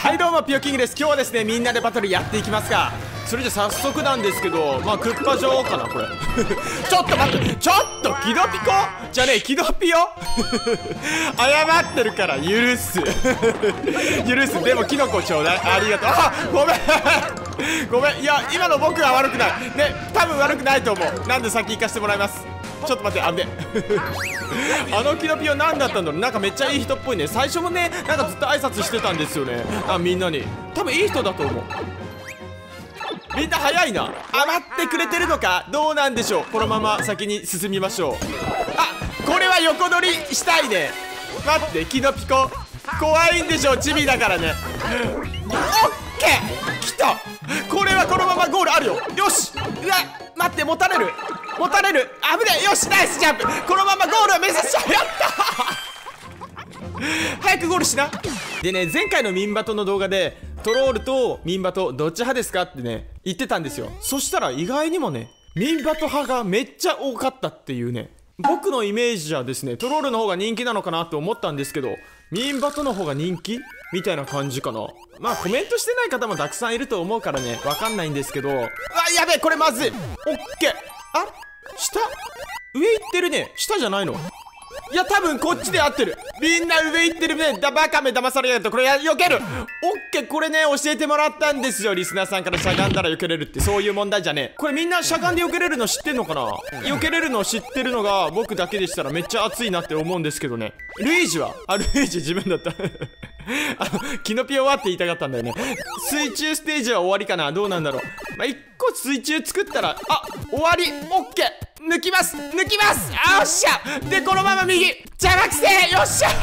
はいどうもピヨキングです。今日はですねみんなでバトルやっていきますが、それじゃ早速なんですけど、まあクッパ女王かなこれちょっと待って、ちょっとキドピコじゃねえキドピヨ謝ってるから許す許す。でもキノコちょうだい。ありがとう。あ、ごめんごめん。いや今の僕は悪くないね、多分悪くないと思う。なんで先行かせてもらいます。ちょっと待って、あんであのキノピオ何だったんだろう。なんかめっちゃいい人っぽいね。最初もねなんかずっと挨拶してたんですよね。あ、みんなに多分いい人だと思う。みんな早いな。余ってくれてるのかどうなんでしょう。このまま先に進みましょう。あ、これは横取りしたいね。待って、キノピコ怖いんでしょ、チビだからね。オッケー来た。これはこのままゴールあるよ。よし。うわ、待って、持たれる持たれる。危ねえ。よし、ナイスジャンプ。このままゴールを目指しちゃう。やった早くゴールしな。でね、前回のミンバトの動画でトロールとミンバトどっち派ですかってね言ってたんですよ。そしたら意外にもねミンバト派がめっちゃ多かったっていうね。僕のイメージじゃですねトロールの方が人気なのかなと思ったんですけど、ミンバトの方が人気みたいな感じかな。まあコメントしてない方もたくさんいると思うからねわかんないんですけど。うわ、やべえ、これまずい。オッケー。あ、下上行ってるね。下じゃないの。いや多分こっちで合ってる。みんな上行ってるね。バカめ騙されやがって。これ避ける。オッケー。これね教えてもらったんですよリスナーさんから。しゃがんだら避けれるって、そういう問題じゃねえ。これみんなしゃがんで避けれるの知ってんのかな。避けれるの知ってるのが僕だけでしたらめっちゃ熱いなって思うんですけどね。ルイージはルイージ自分だったキノピオはって言いたかったんだよね。水中ステージは終わりかな。どうなんだろう。まあ、1個水中作ったら終わり。オッケー。抜きます抜きます。あ、よっしゃ。でこのまま右邪魔くせえ。よっしゃ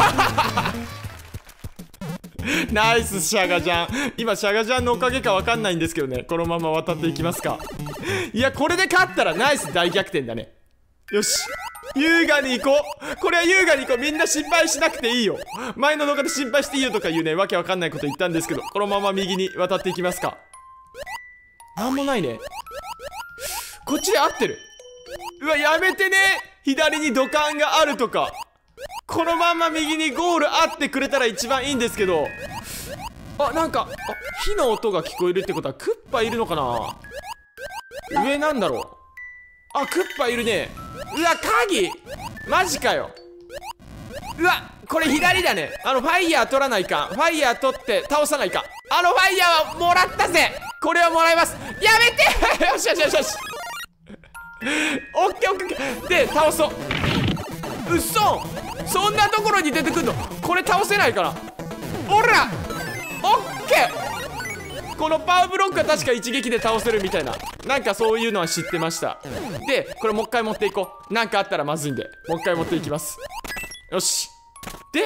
ナイスシャガジャン。今シャガジャンのおかげかわかんないんですけどね、このまま渡っていきますか。いやこれで勝ったらナイス大逆転だね。よし、優雅に行こう。これは優雅に行こう。みんな心配しなくていいよ。前の動画で心配していいよとか言うねわけわかんないこと言ったんですけど、このまま右に渡っていきますか。なんもないね。こっちで合ってる。うわ、やめてね。左に土管があるとか。このまんま右にゴールあってくれたら一番いいんですけど。なんか火の音が聞こえるってことはクッパいるのかな。上なんだろう。クッパいるね。うわ、鍵マジかよ。うわ、これ左だね。ファイヤー取らないかん。ファイヤー取って倒さないかん。ファイヤーはもらったぜ。これはもらいます。やめてよしよしよしよし。オッケーオッケーオッケー。で倒そう。うっそ、そんなところに出てくんの。これ倒せないから。おらオッケー。このパワーブロックは確か一撃で倒せるみたいな、なんかそういうのは知ってました。でこれもう一回持っていこう。なんかあったらまずいんでもう一回持っていきます。よし。で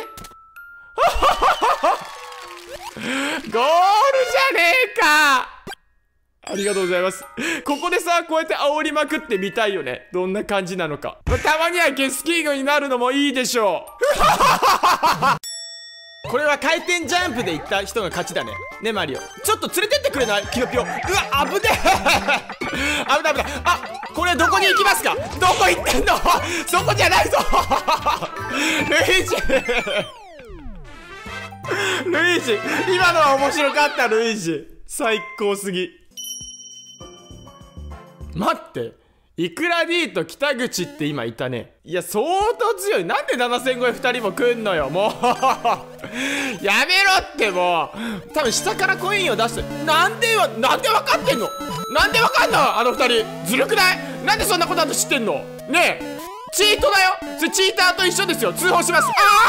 ゴールじゃねえか。ありがとうございます。ここでさこうやって煽りまくってみたいよね、どんな感じなのか。たまにはゲスキングになるのもいいでしょうこれは回転ジャンプで行った人が勝ちだね。ねマリオ、ちょっと連れてってくれないキノピオ。うわ、危ねえ危ない危ない。これどこに行きますか。どこ行ってんのそこじゃないぞルイージルイージ、今のは面白かった。ルイージ最高すぎ。待って、イクラ D と北口って今いたね。いや相当強い。なんで7000超え2人も来んのよもうやめろって。もう多分下からコインを出して。なんで分かってんの。なんで分かんのあの2人。ずるくない。なんでそんなことだと知ってんのねえ。チートだよ。それチーターと一緒ですよ。通報します。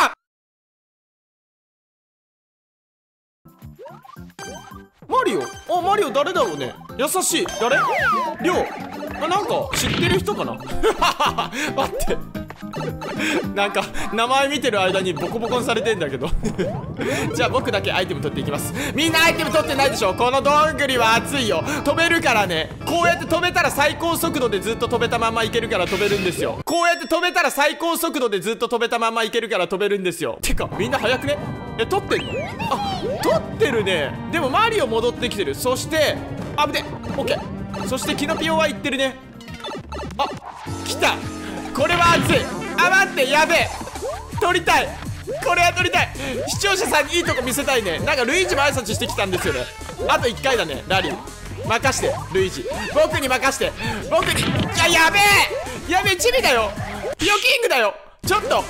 マリオ、マリオ誰だろうね。優しい。誰？リョウ。なんか知ってる人かな待ってなんか名前見てる間にボコボコにされてんだけどじゃあ僕だけアイテム取っていきます。みんなアイテム取ってないでしょ。このどんぐりは熱いよ。飛べるからね。こうやって飛べたら最高速度でずっと飛べたままいけるから飛べるんですよ。こうやって飛べたら最高速度でずっと飛べたままいけるから飛べるんですよ。てかみんな速くね。取ってんの。取ってるね。でもマリオ戻ってきてる。そして危ね。オッケー。そしてキノピオは行ってるね。来た。これは熱い。待って、やべえ。取りたい。 これは取りたい。視聴者さんにいいとこ見せたいね。なんかルイージも挨拶してきたんですよね。あと1回だね。ラリー任してルイージ、僕に任して。僕に。やべえやべえ、チビだよ、ピヨキングだよ。ちょっといやオッ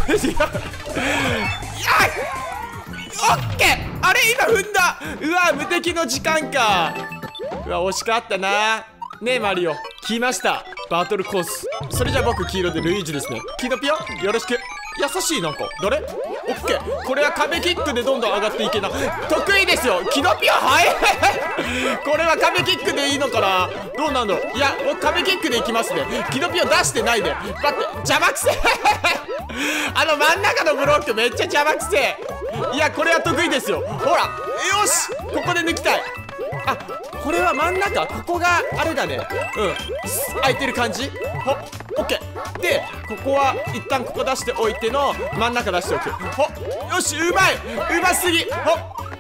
ケー。あれ今踏んだ。うわ無敵の時間か。うわ惜しかったな。ねえマリオ来ましたバトルコース。それじゃあ僕黄色でルイージですね。キノピオよろしく。優しい。なんか誰。オッケー。これは壁キックでどんどん上がっていけな。得意ですよキノピオ。はいこれは壁キックでいいのかな。どうなんだろう。いや僕壁キックでいきますね。キノピオ出してないで。待って邪魔くせあの真ん中のブロックめっちゃ邪魔くせ。いやこれは得意ですよ。ほらよしここで抜きたい。あこれは真ん中、ここがあれだね。空いてる感じ。ほっオッケーで、ここは一旦ここ出しておいての真ん中出しておく。ほっよしうまいうますぎ。ほっうわ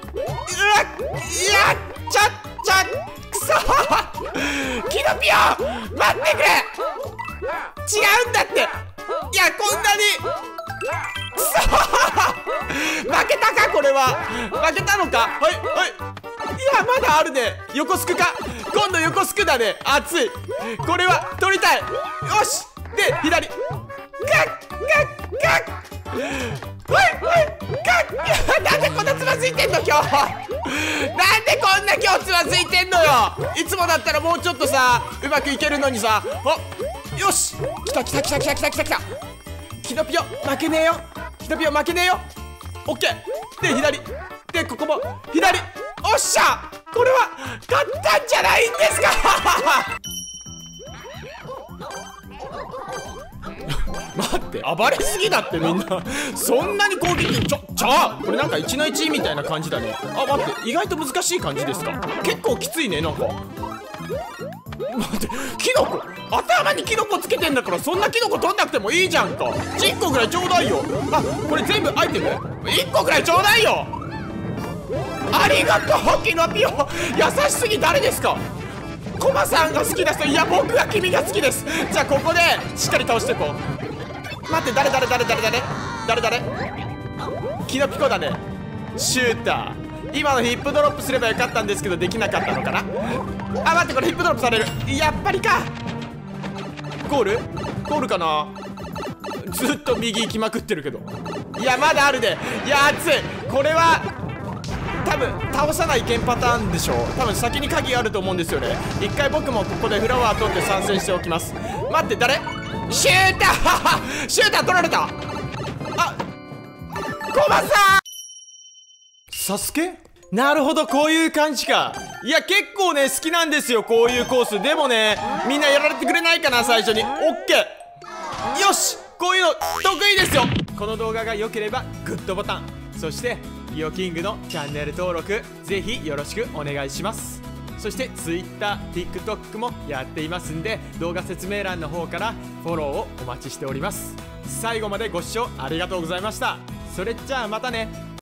ちゃくそキノピオ待ってくれ。違うんだって。いやこんなにくそ負けたか。これは負けたのか。はいはい。いやまだあるね。横スクか。今度横スクだね。熱い。これは取りたい。よしで左ガッガッガッなんでこんなつまずいてんの今日。なんでこんな今日つまずいてんのよ。いつもだったらもうちょっとさうまくいけるのにさ。およし来た来た来た来た来た来た来た。キノピオ負けねえよ。キノピオ負けねえよ。オッケーで左でここも左。おっしゃこれは勝ったんじゃないんですか待って暴れすぎだってみんなそんなに攻撃これなんか1の1みたいな感じだね。あ待って意外と難しい感じですか。結構きついねなんか。待ってキノコ頭にキノコつけてんだからそんなキノコ取んなくてもいいじゃんか。1個ぐらいちょうだいよ。あこれ全部アイテム1個ぐらいちょうだいよ。ありがとうキノピオ優しすぎ。誰ですか。コマさんが好きな人。いや僕は君が好きです。じゃあここでしっかり倒していこう。待って誰キノピコだね。シューター今のヒップドロップすればよかったんですけどできなかったのかな。あ待ってこれヒップドロップされる。やっぱりか。ゴールかな。ずっと右行きまくってるけど。いやまだあるで。いや熱い。これは多分倒さないけんパターンでしょ。多分先に鍵あると思うんですよね。一回僕もここでフラワー取って参戦しておきます。待って誰。シューターシューター取られた。あコマさんサスケ。なるほどこういう感じか。いや結構ね好きなんですよこういうコース。でもねみんなやられてくれないかな最初に。オッケーよしこういうの得意ですよ。この動画が良ければグッドボタン、そしてピヨキングのチャンネル登録ぜひよろしくお願いします。そして Twitter、TikTok もやっていますんで動画説明欄の方からフォローをお待ちしております。最後までご視聴ありがとうございました。それじゃあまたね。